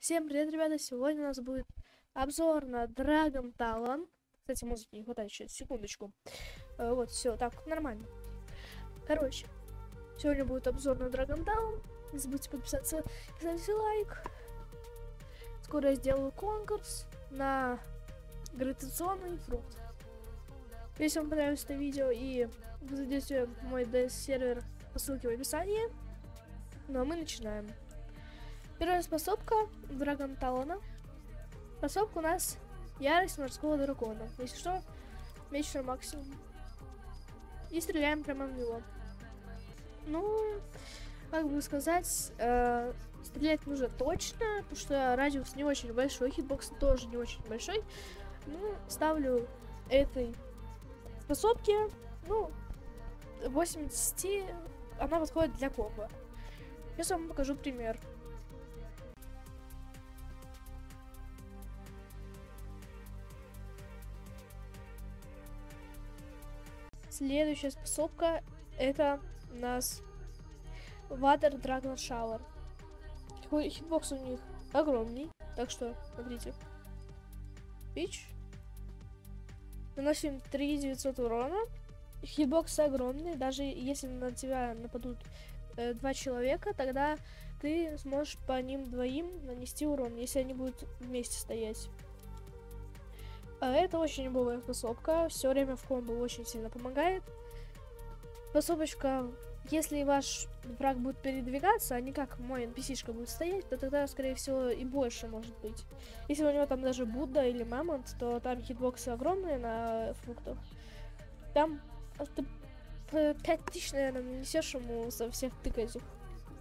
Всем привет, ребята! Сегодня у нас будет обзор на Dragon Talon. Кстати, музыки не хватает, сейчас, секундочку. Вот, все, так, нормально. Короче, сегодня будет обзор на Dragon Talon. Не забудьте подписаться, ставьте лайк. Скоро я сделаю конкурс на гравитационный фрукт. Если вам понравилось это видео и вы зайдете в мой DS-сервер по ссылке в описании. Ну а мы начинаем. Первая способка Dragon Talon. Способка у нас ярость морского дракона. Если что, меч на максимум. И стреляем прямо в него. Ну, как бы сказать, стрелять нужно точно, потому что радиус не очень большой, хитбокс тоже не очень большой. Ну, ставлю этой способке, ну, 8 из 10, она подходит для комбо. Сейчас вам покажу пример. Следующая способка это у нас Water Dragon Shower. Хитбокс у них огромный, так что смотрите. Пич. Наносим 3900 урона. Хитбокс огромный, даже если на тебя нападут 2 человека, тогда ты сможешь по ним двоим нанести урон, если они будут вместе стоять. Это очень любовая способка, все время в комбо очень сильно помогает. Способочка, если ваш враг будет передвигаться, а не как мой NPC-шка будет стоять, то тогда, скорее всего, и больше может быть. Если у него там даже Будда или Мамонт, то там хитбоксы огромные на фруктах. Там 5000, наверное, нанесешь ему со всех тыкать их.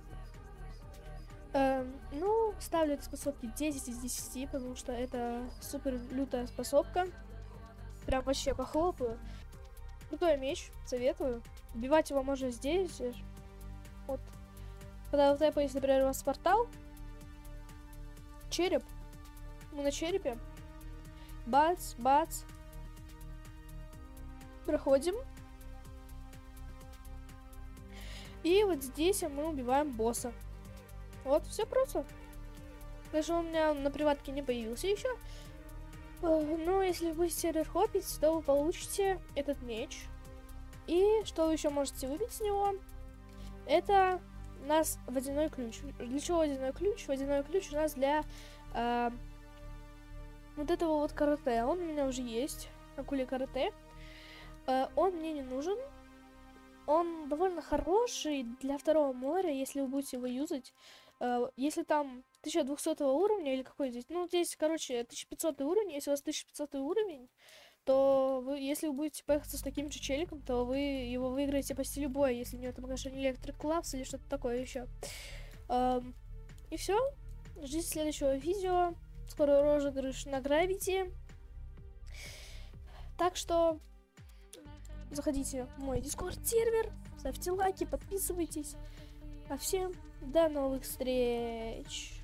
Ну, ставлю этой способке 10 из 10, потому что это супер лютая способка. Прям вообще похлопаю. Крутой меч, советую. Убивать его можно здесь. Вот. Когда вы тэпаете, например, у вас портал. Череп. Мы на черепе. Бац, бац. Проходим. И вот здесь мы убиваем босса. Вот, все просто. Даже у меня на приватке не появился еще. Но если вы сервер хопить, то вы получите этот меч. И что вы еще можете выбить с него? Это у нас водяной ключ. Для чего водяной ключ? Водяной ключ у нас для вот этого вот карате. Он у меня уже есть. Акули карате. Он мне не нужен. Он довольно хороший для второго моря, если вы будете его юзать. Если там 1200 уровня или какой здесь, ну здесь, короче, 1500 уровень, если у вас 1500 уровень, то вы, если вы будете поехаться с таким же челиком, то вы его выиграете почти любой, если у него там, конечно, не Electric Clubs или что-то такое еще. И все. Ждите следующего видео. Скоро розыгрыш на Gravity. Так что заходите в мой Discord сервер, ставьте лайки, подписывайтесь. А всем до новых встреч!